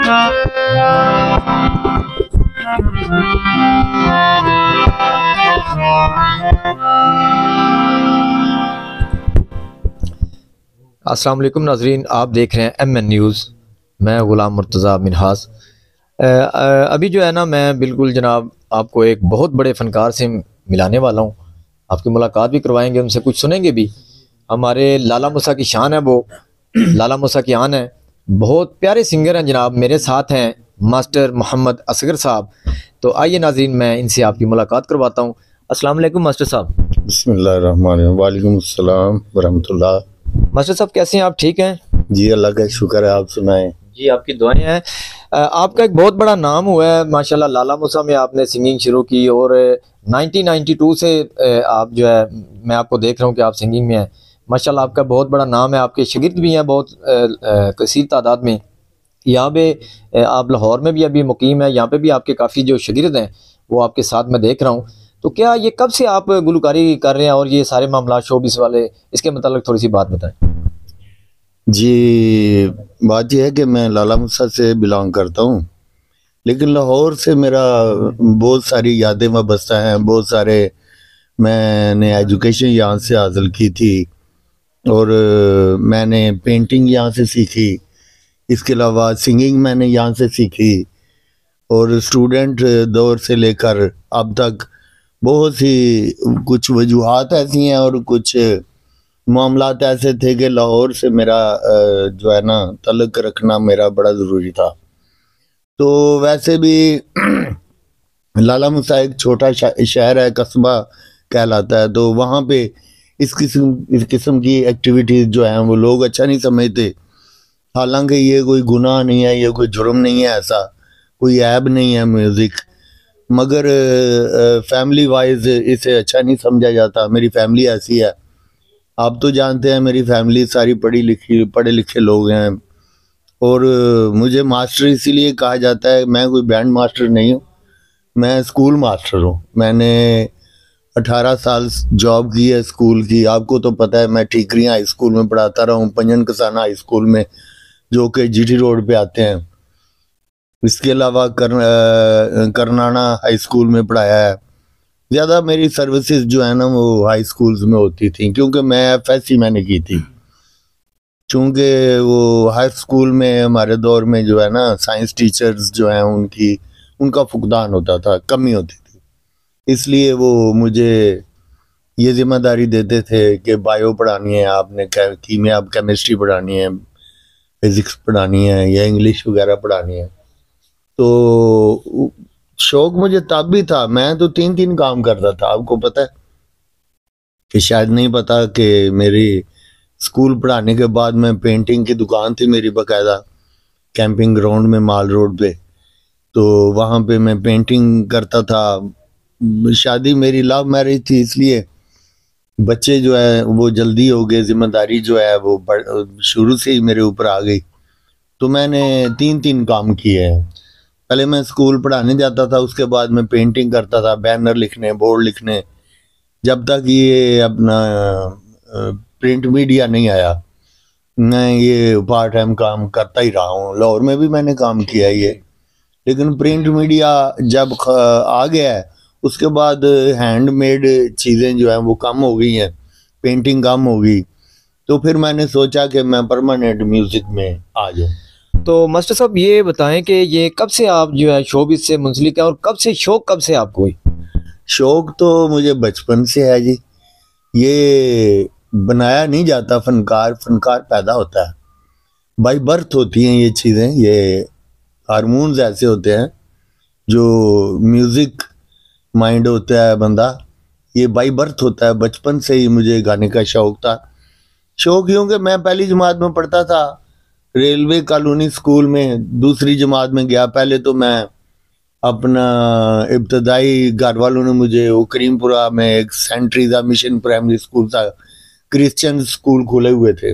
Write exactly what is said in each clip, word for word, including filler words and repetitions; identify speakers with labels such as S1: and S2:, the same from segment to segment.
S1: अस्सलाम वालेकुम नाजरीन, आप देख रहे हैं एम एन न्यूज़। मैं गुलाम मुर्तज़ा मिनहास। अभी जो है ना, मैं बिल्कुल जनाब आपको एक बहुत बड़े फ़नकार से मिलाने वाला हूँ। आपकी मुलाकात भी करवाएंगे, उनसे कुछ सुनेंगे भी। हमारे लाला मूसा की शान है वो, लाला मूसा की आन है। बहुत प्यारे सिंगर हैं जनाब। मेरे साथ हैं मास्टर मोहम्मद असगर साहब। तो आइए नाजरीन, मैं इनसे आपकी मुलाकात करवाता हूँ। अस्सलाम वालेकुम मास्टर साहब।
S2: बिस्मिल्लाहिर्रहमानिर्रहीम। वालेकुम अस्सलाम वरहमतुल्लाह।
S1: मास्टर साहब कैसे हैं आप? ठीक हैं
S2: जी, अल्लाह का शुक्र है। आप सुनाएं।
S1: जी, आपकी दुआएं हैं। आपका एक बहुत बड़ा नाम हुआ है माशाल्लाह। लाला मूसा में आपने सिंगिंग शुरू की और नाइनटीन नाइंटी टू से आप जो है, मैं आपको देख रहा हूँ कि आप सिंगिंग में हैं। माशाल्लाह आपका बहुत बड़ा नाम है। आपके शागिर्द भी हैं बहुत कसीर तादाद में। यहाँ पे आप लाहौर में भी अभी मुकीम है, यहाँ पे भी आपके काफ़ी जो शागिर्द हैं वो आपके साथ मैं देख रहा हूँ। तो क्या ये कब से आप गुलकारी कर रहे हैं और ये सारे मामला शोबिस वाले, इसके मतलब थोड़ी सी बात बताएं।
S2: जी, बात यह है कि मैं लाला मूसा से बिलोंग करता हूँ, लेकिन लाहौर से मेरा बहुत सारी यादें वाबस्ता हैं। बहुत सारे मैंने एजुकेशन यहाँ से हासिल की थी और मैंने पेंटिंग यहाँ से सीखी। इसके अलावा सिंगिंग मैंने यहाँ से सीखी और स्टूडेंट दौर से लेकर अब तक बहुत सी कुछ वजूहात ऐसी हैं और कुछ मामलात ऐसे थे कि लाहौर से मेरा जो है ना तल्लुक़ रखना मेरा बड़ा ज़रूरी था। तो वैसे भी लाला मूसा एक छोटा शहर है, कस्बा कहलाता है। तो वहाँ पे इस किस्म इस किस्म की एक्टिविटीज़ जो हैं वो लोग अच्छा नहीं समझते। हालांकि ये कोई गुनाह नहीं है, ये कोई जुर्म नहीं है, ऐसा कोई ऐब नहीं है म्यूज़िक, मगर फैमिली वाइज इसे अच्छा नहीं समझा जाता। मेरी फैमिली ऐसी है, आप तो जानते हैं मेरी फैमिली सारी पढ़ी लिखी पढ़े लिखे लोग हैं। और मुझे मास्टर इसीलिए कहा जाता है, मैं कोई बैंड मास्टर नहीं हूँ, मैं स्कूल मास्टर हूँ। मैंने अठारह साल जॉब की है स्कूल की। आपको तो पता है मैं ठीकरियाँ हाई स्कूल में पढ़ाता रहा हूँ, पंजन कसाना हाई स्कूल में जो कि जीटी रोड पे आते हैं। इसके अलावा कर, करनाना हाई स्कूल में पढ़ाया है। ज़्यादा मेरी सर्विसेज जो है ना वो हाई स्कूल्स में होती थी, क्योंकि मैं एफ एस सी मैंने की थी। चूँकि वो हाई स्कूल में हमारे दौर में जो है ना साइंस टीचर्स जो हैं उनकी उनका फुकदान होता था, कमी होती थी, इसलिए वो मुझे ये जिम्मेदारी देते थे कि बायो पढ़ानी है आपने, कीमिया केमिस्ट्री पढ़ानी है, फिज़िक्स पढ़ानी है या इंग्लिश वगैरह पढ़ानी है। तो शौक मुझे तब भी था। मैं तो तीन तीन काम करता था। आपको पता है कि शायद नहीं पता कि मेरी स्कूल पढ़ाने के बाद मैं पेंटिंग की दुकान थी मेरी बाकायदा, कैंपिंग ग्राउंड में माल रोड पे। तो वहाँ पे मैं पेंटिंग करता था। शादी मेरी लव मैरिज थी, इसलिए बच्चे जो है वो जल्दी हो गए, जिम्मेदारी जो है वो शुरू से ही मेरे ऊपर आ गई। तो मैंने तीन तीन काम किए हैं। पहले मैं स्कूल पढ़ाने जाता था, उसके बाद मैं पेंटिंग करता था, बैनर लिखने, बोर्ड लिखने, जब तक ये अपना प्रिंट मीडिया नहीं आया। मैं ये पार्ट टाइम काम करता ही रहा हूँ। लाहौर में भी मैंने काम किया ये, लेकिन प्रिंट मीडिया जब आ गया है उसके बाद हैंडमेड चीज़ें जो हैं वो कम हो गई हैं, पेंटिंग कम हो गई। तो फिर मैंने सोचा कि मैं परमानेंट म्यूज़िक में आ जाऊँ।
S1: तो मास्टर साहब ये बताएं कि ये कब से आप जो है शोबिस से मुंसलिक है और कब से शौक कब से आपको हुई?
S2: शौक तो मुझे बचपन से है जी। ये बनाया नहीं जाता फनकार, फनकार पैदा होता है, बाई बर्थ होती हैं ये चीज़ें। ये हार्मोन्स ऐसे होते हैं जो म्यूज़िक माइंड होता है बंदा, ये बाई बर्थ होता है। बचपन से ही मुझे गाने का शौक था। शौक यूँ कि मैं पहली जमात में पढ़ता था रेलवे कॉलोनी स्कूल में, दूसरी जमात में गया। पहले तो मैं अपना इब्तदाई घर वालों ने मुझे वो करीमपुरा में एक saint Teresa mission primary school था, क्रिश्चियन स्कूल खुले हुए थे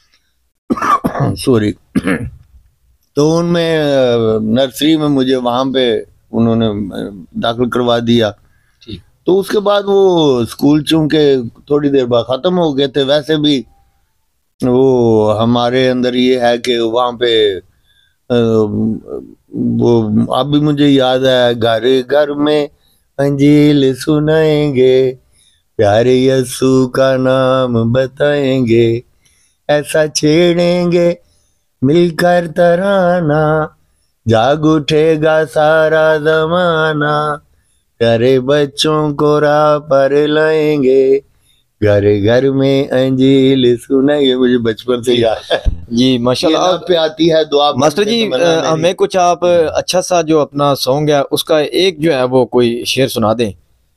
S2: सॉरी तो उनमें नर्सरी में मुझे वहाँ पे उन्होंने दाखिल करवा दिया। तो उसके बाद वो स्कूल चूँकि थोड़ी देर बाद ख़त्म हो गए थे, वैसे भी वो हमारे अंदर ये है कि वहाँ पे वो अब भी मुझे याद है, घर घर में अंजील सुनाएंगे, प्यारे यीशु का नाम बताएंगे, ऐसा छेड़ेंगे मिलकर तराना, जाग उठेगा सारा जमाना, प्यारे बच्चों को राह पर लाएंगे, घर घर में अंजील सुनाएंगे। मुझे बचपन से याद है
S1: जी माशाल्लाह
S2: पे आती है दुआ।
S1: मास्टर जी हमें कुछ आप अच्छा सा जो अपना सॉन्ग है उसका एक जो है वो कोई शेर सुना दें।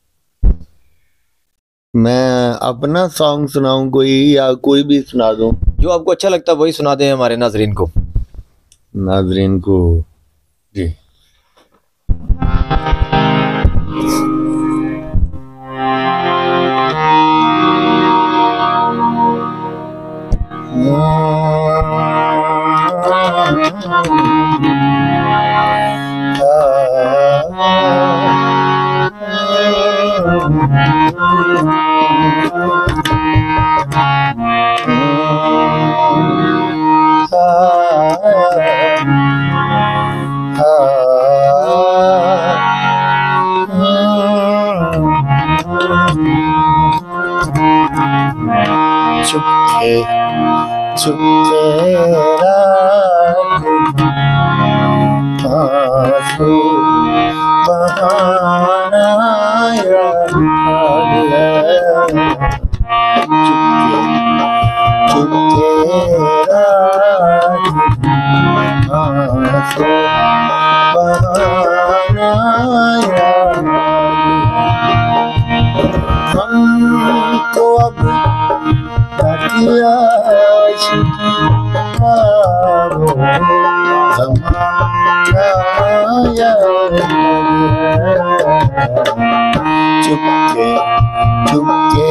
S2: मैं अपना सॉन्ग सुनाऊं कोई, या कोई भी सुना दूं?
S1: जो आपको अच्छा लगता है वही सुना दें हमारे नाजरीन को।
S2: नाजरीन को जी। चुपके चुपके आंसू बहाना याद चुपके चुपके आंसू बहाना याद हमको अब चुपके चुपके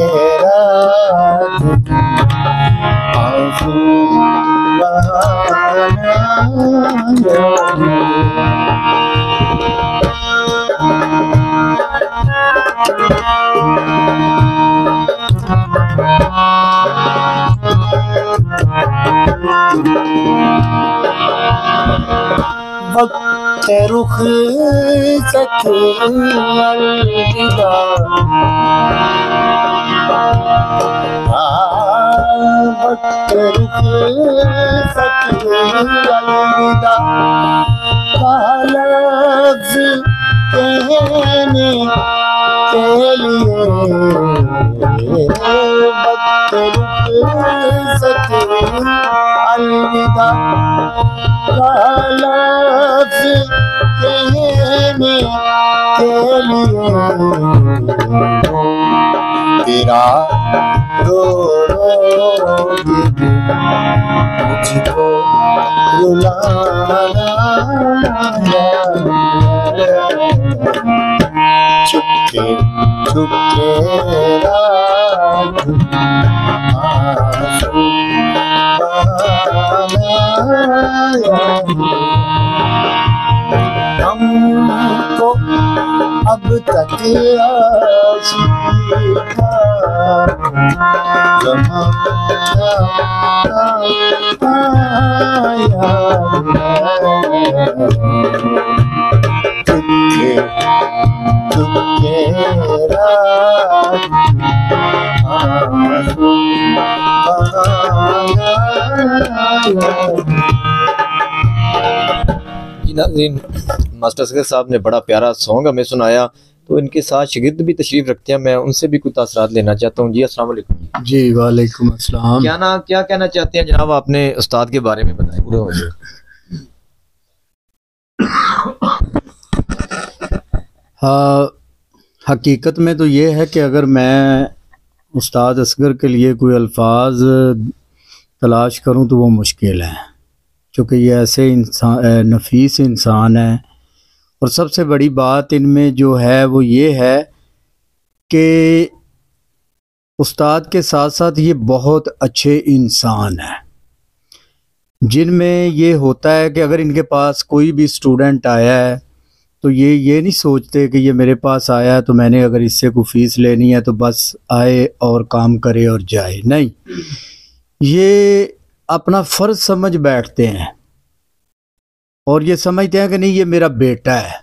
S2: रात आंसू बहाना वक्त रुख सके अलविदा, वक्त रुख सके अलविदा, लफ्ज़ कहने के लिए वक्त रुख सके अलविदा, लफ्ज़ कहने के लिए तेरा रो रो के मुझको रुलाना, चुपके चुपके रात आंसू हमको अब तक आशिकी का ज़माना आया, चुपके चुपके रात आंसू
S1: नाज़रीन मास्टर असगर साहब ने बड़ा प्यारा सॉन्ग हमें सुनाया, तो इनके साथ शागिर्द भी तशरीफ रखते हैं, मैं उनसे भी कुछ तासरात लेना चाहता हूँ। जी अस्सलाम वालेकुम।
S3: जी वालेकुम अस्सलाम।
S1: क्या ना क्या कहना चाहते हैं जनाब, आपने उस्ताद के बारे में बताएं पूरा हो जाए।
S3: हाँ, हकीकत में तो ये है कि अगर मैं उस्ताद असगर के लिए कोई अल्फाज तलाश करूं तो वो मुश्किल है, क्योंकि ये ऐसे इंसान नफीस इंसान है। और सबसे बड़ी बात इनमें जो है वो ये है कि उस्ताद के साथ साथ ये बहुत अच्छे इंसान हैं, जिनमें ये होता है कि अगर इनके पास कोई भी स्टूडेंट आया है तो ये ये नहीं सोचते कि ये मेरे पास आया है तो मैंने अगर इससे कोई फ़ीस लेनी है तो बस आए और काम करे और जाए, नहीं, ये अपना फ़र्ज़ समझ बैठते हैं और ये समझते हैं कि नहीं ये मेरा बेटा है,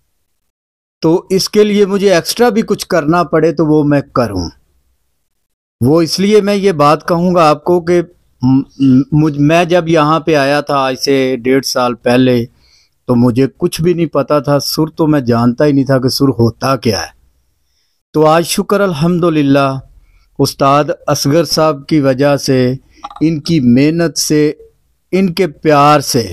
S3: तो इसके लिए मुझे एक्स्ट्रा भी कुछ करना पड़े तो वो मैं करूं। वो इसलिए मैं ये बात कहूँगा आपको कि मुझ मैं जब यहाँ पे आया था आज से डेढ़ साल पहले, तो मुझे कुछ भी नहीं पता था, सुर तो मैं जानता ही नहीं था कि सुर होता क्या है। तो आज शुक्र अल्हम्दुलिल्लाह उस्ताद असगर साहब की वजह से, इनकी मेहनत से, इनके प्यार से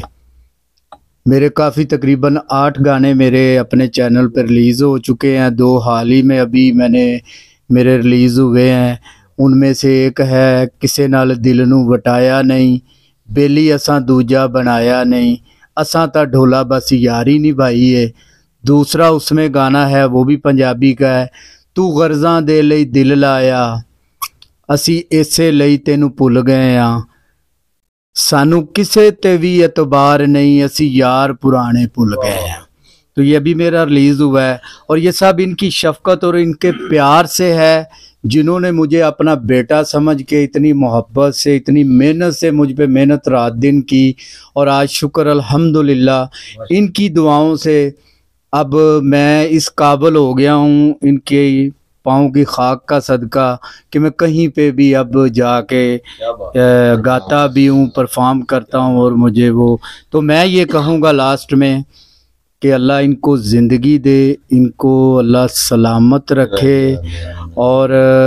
S3: मेरे काफ़ी तकरीबन आठ गाने मेरे अपने चैनल पर रिलीज़ हो चुके हैं। दो हाल ही में अभी मैंने मेरे रिलीज़ हुए हैं। उनमें से एक है किसे नाल दिल नू वटाया नहीं, बेली असां दूजा बनाया नहीं, असां ता ढोला बस यारी निभाई है। दूसरा उसमें गाना है वो भी पंजाबी का है, तू गर्जा दे लई दिल लाया, असी इसे लई तेनू भुल गए हाँ, सानू किसे ते भी एतबार नहीं, असी यार पुराने भुल गए हैं। तो ये भी मेरा रिलीज़ हुआ है और ये सब इनकी शफकत और इनके प्यार से है, जिन्होंने मुझे अपना बेटा समझ के इतनी मोहब्बत से, इतनी मेहनत से मुझ पे मेहनत रात दिन की। और आज शुक्र अल्हम्दुलिल्लाह इनकी दुआओं से अब मैं इस काबिल हो गया हूँ, इनके पाँव की खाक का सदका, कि मैं कहीं पे भी अब जाके गाता भी हूँ, परफॉर्म करता हूँ। और मुझे वो, तो मैं ये कहूँगा लास्ट में कि अल्लाह इनको ज़िंदगी दे, इनको अल्लाह सलामत रखे और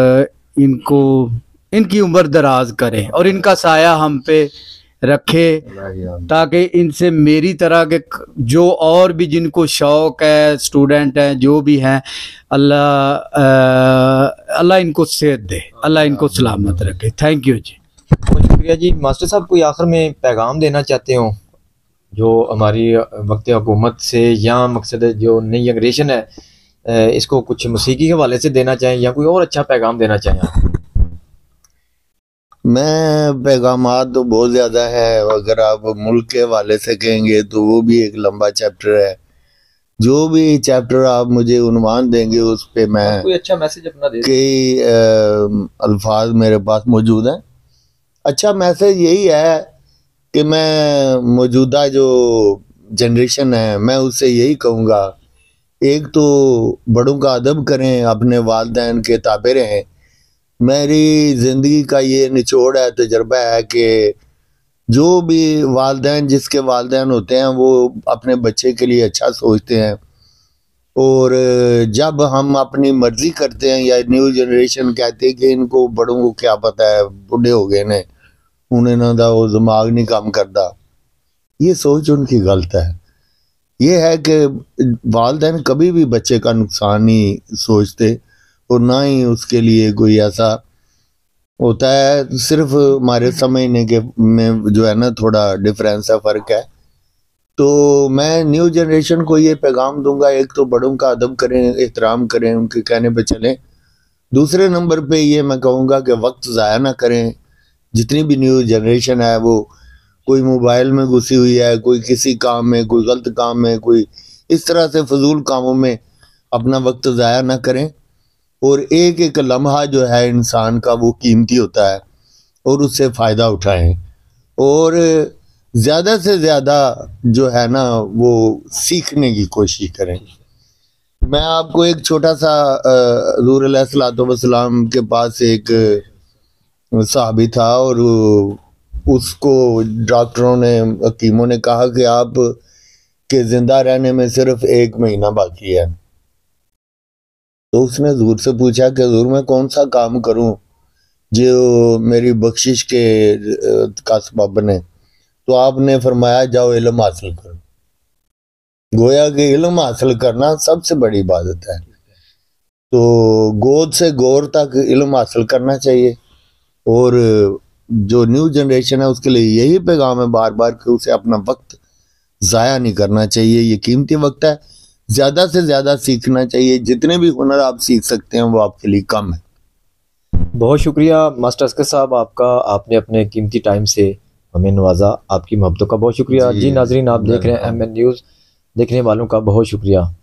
S3: इनको इनकी उम्र दराज करे और इनका साया हम पे रखे, ताकि इनसे मेरी तरह के जो और भी जिनको शौक़ है, स्टूडेंट हैं, जो भी हैं, अल्लाह अल्लाह इनको सेहत दे, अल्लाह इनको सलामत रखे। थैंक यू जी,
S1: बहुत शुक्रिया जी। मास्टर साहब कोई आखिर में पैगाम देना चाहते हो जो हमारी वक्त हुकूमत से या मकसद जो नई जनरेशन है इसको कुछ मौसीकी के हवाले से देना चाहें या कोई और अच्छा पैगाम देना चाहें आप?
S2: मैं पैगामात तो बहुत ज़्यादा है, अगर आप मुल्क के हवाले से कहेंगे तो वो भी एक लंबा चैप्टर है। जो भी चैप्टर आप मुझे उन्वान देंगे उस पे मैं
S1: कोई अच्छा मैसेज अपना दे,
S2: कई अल्फाज मेरे पास मौजूद हैं। अच्छा मैसेज यही है कि मैं मौजूदा जो जनरेशन है मैं उससे यही कहूँगा, एक तो बड़ों का अदब करें, अपने वालिदैन के ताबे रहें। मेरी ज़िंदगी का ये निचोड़ है, तजर्बा है कि जो भी वालिदैन, जिसके वालिदैन होते हैं वो अपने बच्चे के लिए अच्छा सोचते हैं, और जब हम अपनी मर्ज़ी करते हैं या न्यू जनरेशन कहते हैं कि इनको बड़ों को क्या पता है, बूढ़े हो गए ने, उन्हें ना दा वो दिमाग नहीं काम करता, ये सोच उनकी गलत है। ये है कि वालिदैन कभी भी बच्चे का नुकसान नहीं सोचते और ना ही उसके लिए कोई ऐसा होता है, सिर्फ हमारे समझने के में जो है ना थोड़ा डिफरेंस है, फ़र्क है। तो मैं न्यू जनरेशन को ये पैगाम दूंगा, एक तो बड़ों का अदब करें, एहतराम करें, उनके कहने पे चलें। दूसरे नंबर पे ये मैं कहूँगा कि वक्त ज़ाया ना करें। जितनी भी न्यू जनरेशन है वो कोई मोबाइल में घुसी हुई है, कोई किसी काम में, कोई गलत काम में, कोई इस तरह से फजूल कामों में अपना वक्त ज़ाया ना करें। और एक एक लम्हा जो है इंसान का वो कीमती होता है और उससे फ़ायदा उठाएं और ज़्यादा से ज़्यादा जो है ना वो सीखने की कोशिश करें। मैं आपको एक छोटा सा हुज़ूर अलैहिस्सलाम के पास एक सहाबी था और उसको डॉक्टरों ने, हकीमों ने कहा कि आप के ज़िंदा रहने में सिर्फ एक महीना बाकी है। तो उसने हुज़ूर से पूछा कि हुज़ूर मैं कौन सा काम करूं जो मेरी बख्शिश के का सबब बने। तो आपने फरमाया जाओ इल्म हासिल करो। गोया कि इल्म हासिल करना सबसे बड़ी इबादत है। तो गोद से गौर तक इल्म हासिल करना चाहिए और जो न्यू जनरेशन है उसके लिए यही पैगाम है बार बार कि उसे अपना वक्त ज़ाया नहीं करना चाहिए। ये कीमती वक्त है, ज़्यादा से ज़्यादा सीखना चाहिए। जितने भी हुनर आप सीख सकते हैं वो आपके लिए कम है।
S1: बहुत शुक्रिया मास्टर असगर साहब आपका, आपने अपने कीमती टाइम से हमें नवाजा, आपकी मोहब्बतों का बहुत शुक्रिया। जी, जी नाजरीन, आप देख रहे हैं एम एन न्यूज़, देखने वालों का बहुत शुक्रिया।